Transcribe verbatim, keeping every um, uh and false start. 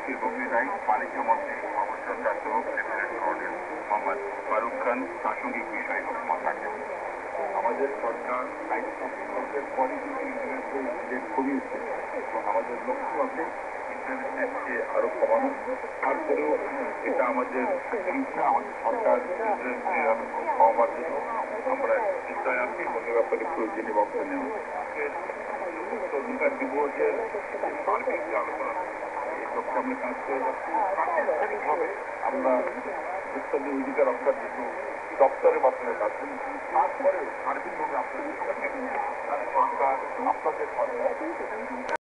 উপস্থিত বক্তৃতায় বাণিজ্য মন্ত্রী অবসরপ্রাপ্ত লেফটেন্যান্ট কর্নেল মোহাম্মদ ফারুক খান প্রাসঙ্গিক বিষয়ে বক্তব্য রাখেন। আমাদের সরকার দায়িত্ব পূরণের পরে কিন্তু ইন্টারনেটের রেট কমিয়েছে এবং আমাদের লক্ষ্য আছে ইন্টারনেটের চেয়ে আরো কমানো। তারপরেও এটা আমাদের চিন্তা, আমাদের সরকার ইন্টারনেট কমাবার জন্য আমরা চিন্তায় আছি এবং এ ব্যাপারে প্রয়োজনীয় ব্যবস্থা নেওয়া। অধিকার দিবসের সার্বিক যে আলোচনা এই লক্ষ্যে আমরা কাজ করে যাচ্ছি। প্রাতিষ্ঠানিকভাবে আমরা ভোক্তাদের অধিকার রক্ষার জন্য দপ্তরের মাধ্যমে কাজ করি। তারপরেও সার্বিকভাবে আপনাদের সরকার আপনাদের সরকার